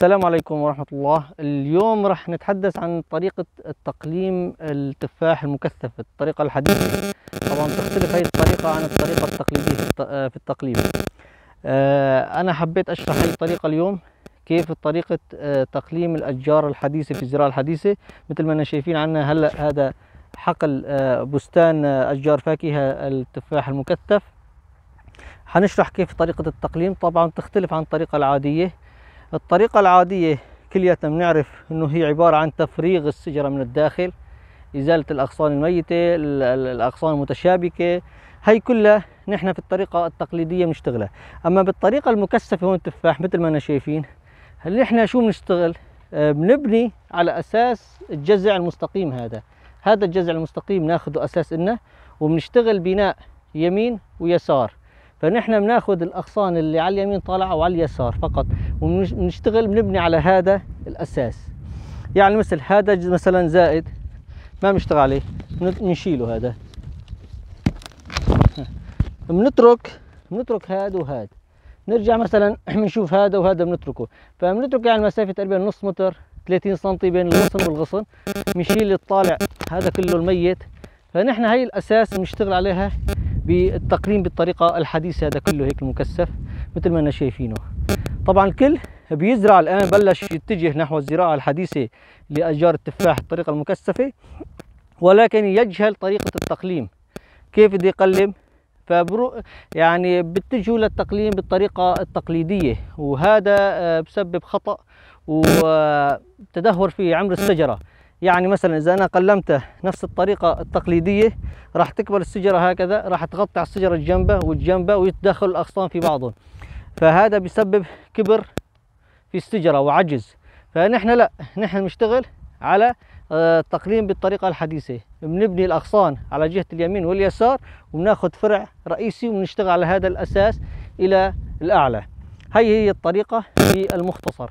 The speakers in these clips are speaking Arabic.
السلام عليكم ورحمة الله. اليوم راح نتحدث عن طريقة التقليم التفاح المكثف، الطريقة الحديثة. طبعا تختلف هذه الطريقة عن الطريقة التقليدية في التقليم. أنا حبيت أشرح هذه الطريقة اليوم، كيف طريقة تقليم الأشجار الحديثة في الزراعة الحديثة. مثل ما شايفين عنا هلا هذا حقل بستان أشجار فاكهة التفاح المكثف. حنشرح كيف طريقة التقليم. طبعا تختلف عن الطريقة العادية. الطريقة العادية كلياتنا بنعرف انه هي عبارة عن تفريغ الشجرة من الداخل، ازالة الاغصان الميتة، الاغصان المتشابكة، هي كلها نحن في الطريقة التقليدية بنشتغلها. اما بالطريقة المكثفة هون التفاح مثل ما شايفين، هل نحن شو بنشتغل؟ بنبني على اساس الجذع المستقيم. هذا الجذع المستقيم ناخذه اساس إنه، وبنشتغل بناء يمين ويسار. فنحن بناخذ الاغصان اللي على اليمين طالعه وعلى اليسار فقط، ونشتغل بنبني على هذا الاساس. يعني مثل هذا مثلا زائد ما بنشتغل عليه، بنشيله. هذا بنترك هذا وهذا، نرجع مثلا بنشوف هذا وهذا بنتركه. فبنترك يعني مسافه تقريبا نص متر 30 سم بين الغصن والغصن. بنشيل الطالع هذا كله الميت. فنحن هي الاساس بنشتغل عليها بالتقليم بالطريقة الحديثة. هذا كله هيك مكثف مثل ما شايفينه. طبعا الكل بيزرع الآن، بلش يتجه نحو الزراعة الحديثة لأشجار التفاح الطريقة المكثفة، ولكن يجهل طريقة التقليم. كيف بده يقلم؟ يعني بيتجهوا للتقليم بالطريقة التقليدية، وهذا بسبب خطأ وتدهور في عمر الشجرة. يعني مثلا إذا أنا قلمته نفس الطريقة التقليدية، راح تكبر الشجرة هكذا، راح تغطي على الشجرة الجنبة ويتداخل الأغصان في بعضهم، فهذا بيسبب كبر في الشجرة وعجز. فنحن لا، نحن نشتغل على التقليم بالطريقة الحديثة. بنبني الأغصان على جهة اليمين واليسار، وبناخذ فرع رئيسي ونشتغل على هذا الأساس إلى الأعلى. هي الطريقة في المختصر.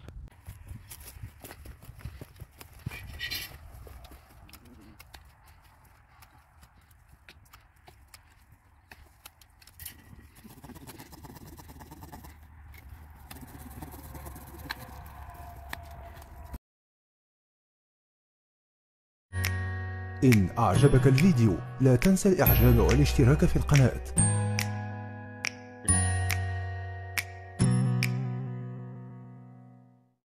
إن أعجبك الفيديو لا تنسى الإعجاب والاشتراك في القناة.